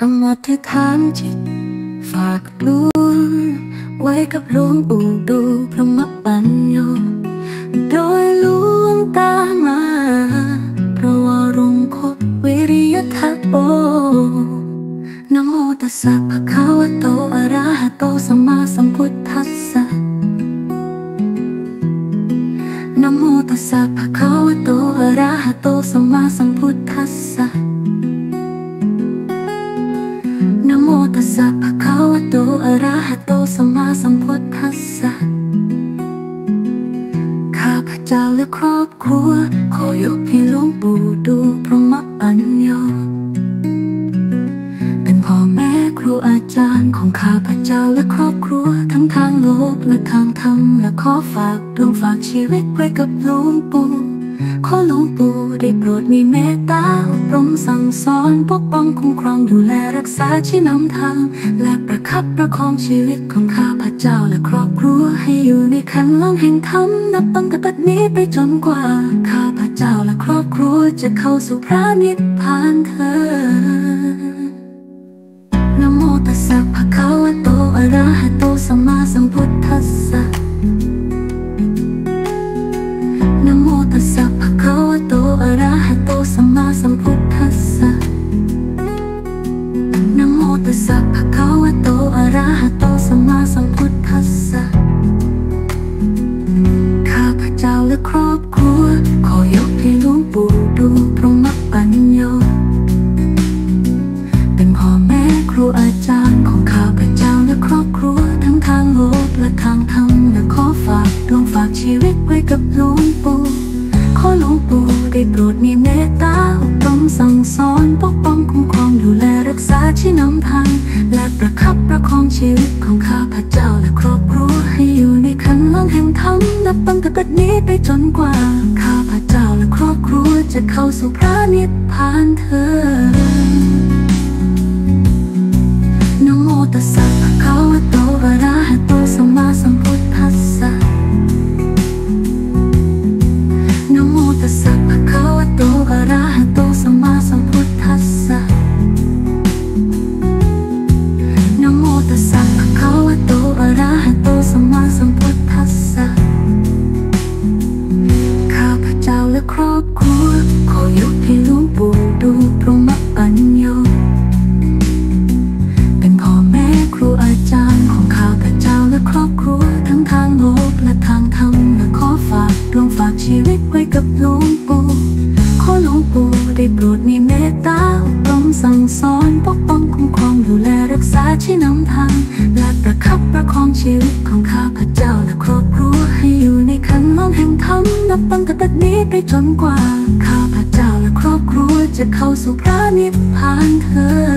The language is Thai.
คำอธิษฐานจิตฝากดวงไว้กับหลวงปู่ดูพระมปัญโยโดยหลวงตามาพระวรุงคตวิริยทัพโตนะโมตัสสะภะคะวะโตอะระหะโตสัมมาสัมพุทธัสสะนะโมตัสสะภะคะวะโตอะระหะโตสัมมาสัมพุทธัสสะนะโมตัสสะภะคะวะโตอะระหะโตสัมมาสัมพุทธัสสะข้าพเจ้าและครอบครัวขอยกให้หลวงปู่ดูพระมปัญโยเป็นพ่อแม่ครูอาจารย์ของข้าพเจ้าและครอบครัวทั้งทางโลกและทางธรรมและขอฝากดวงฝากชีวิตไว้กับหลวงปู่ขอหลวงปู่ได้โปรดมีเมตตาอบรมสั่งสอนปกป้องคุ้มครองดูแลรักษาชี้นำทางและประคับประคองชีวิตของข้าพเจ้าและครอบครัวให้อยู่ในคันลองแห่งธรรมนับตั้งแต่บัดนี้ไปจนกว่าข้าพเจ้าและครอบครัวจะเข้าสู่พระนิพพานเถิดนะโมตัสสะภะคะวะโตอะระหะโตสัมมาสัมพุทธัสสะนะโมตัสสะภะคะวะโตอะระหะโตสัมมาสัมพุทธัสสะนะโมตัสสะภะคะวะโตอะระหะโตสัมมาสัมพุทธัสสะข้าพเจ้าและครอบครัวขอยกให้หลวงปู่ดูพระมปัญโยเป็นพ่อแม่ครูอาจารย์ของข้าพเจ้าและครอบครัวทั้งทางโลกและทางธรรมและขอฝากดวงฝากชีวิตไว้กับหลวงปู่ขอหลวงปู่ได้โปรดมีเมตตาอบรมสั่งสอนปกป้องคุ้มครองดูแลรักษาชี้นำทางและประคับประคองชีวิตของข้าพเจ้าและครอบครัวให้อยู่ในคันลองแห่งธรรมนับตั้งแต่บัดนี้ไปจนกว่าข้าพเจ้าและครอบครัวจะเข้าสู่พระนิพพานเถิดนะโมตัสสะภะคะวะโตอะระหะโตสัมมาสัมพุทธัสสะนะโมตัสสะภะคะวะโตอะระหะโตสัมมาสัมพุทธัสสะนะโมตัสสะภะคะวะโตอะระหะโตสัมมาสัมพุทธัสสะข้าพเจ้าและครอบครัวขอยกให้หลวงปู่ดูพระมปัญโยเป็นพ่อแม่ครูอาจารย์ของข้าพเจ้าและครอบครัวทั้งทางโลกและทางธรรมและขอฝากดวงฝากชีวิตไว้กับหลวงปู่ขอหลวงปู่ได้โปรดมีเมตตาอบรมสั่งสอนปกป้องคุ้มครองดูแลรักษาชี้นำทางและประคับประคองชีวิตของข้าพเจ้าและครอบครัวให้อยู่ในคันลองแห่งธรรมนับตั้งแต่บัดนี้ไปจนกว่าข้าพเจ้าและครอบครัวจะเข้าสู่พระนิพพานเถิด